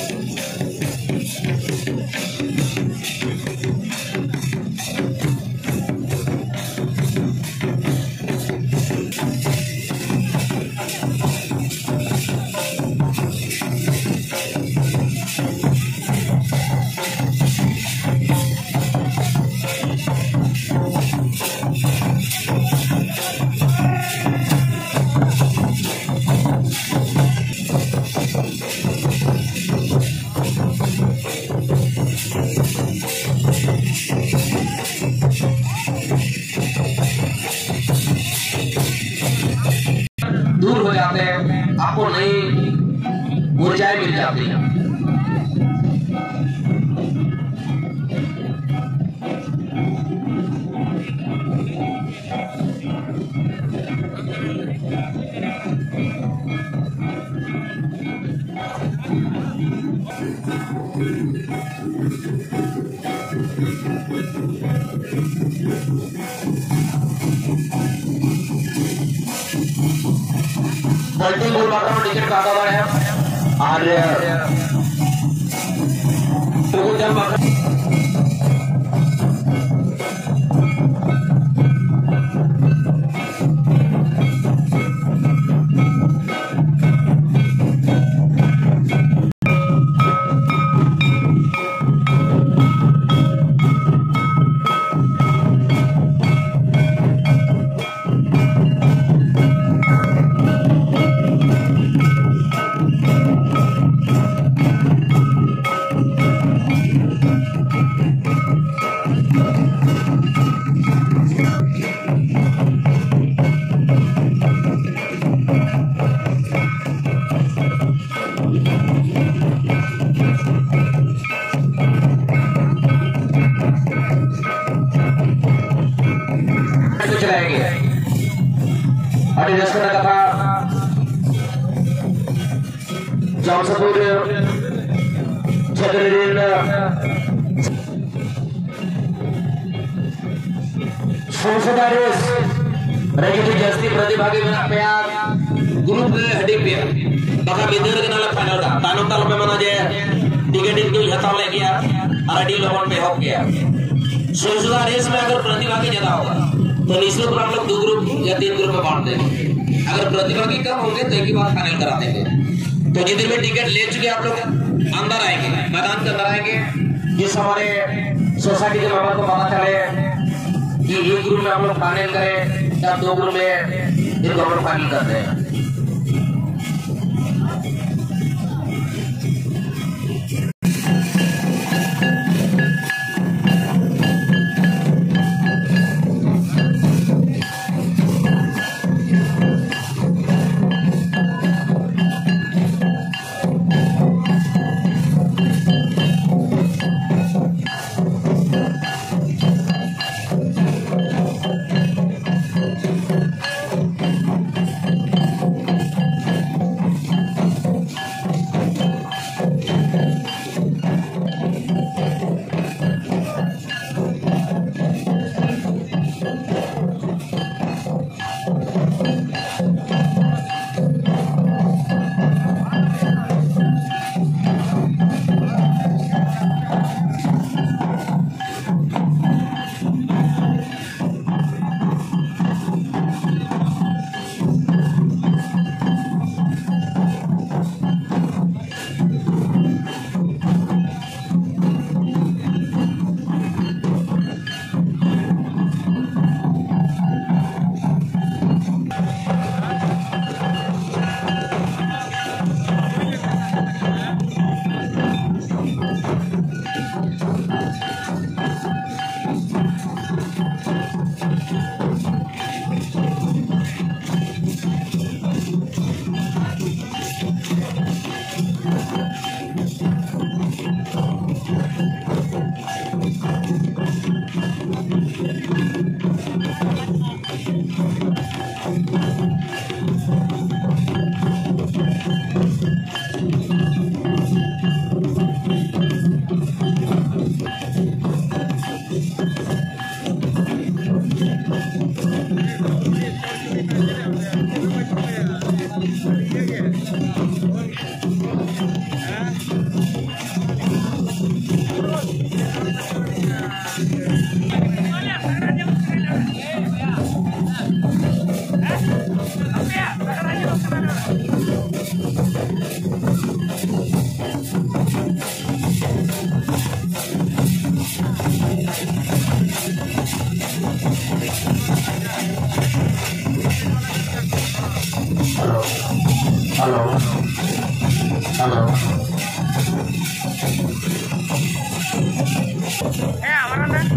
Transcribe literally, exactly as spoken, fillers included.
दूर हो जाते हैं, आपको नई ऊर्जाएं मिल जाती हैं। मल्टी गोल मात्रा में टिकट काटा हुआ है और तो जब चलाएंगे और जिसका कथा जमशेदपुर छतरीन संसदा रेस रेगिटी जस्ती प्रतिभागी मेरा ग्रुप हेडिंग पे बका बिंदर के नाला फाइनल का तानुम ताल पे मना जे टिकट इनको हताव ले गया और अडी लोगों पे हो गया संसदा रेस में अगर प्रतिभागी ज्यादा होगा तो निश्चित हम लोग दो ग्रुप या तीन ग्रुप में बांट देंगे। अगर प्रतिभागी कम होंगे तो एक ही बार फाइनल करा देंगे। तो जितने भी टिकट ले चुके आप लोग अंदर आएंगे, मैदान के अंदर आएंगे। जिस हमारे सोसाइटी के मेंबर को पता चले कि एक ग्रुप में हम लोग फाइनल करें या दो ग्रुप में इनको हम लोग फाइनल करते हैं। Halo, halo, halo. Eh, amaran dah.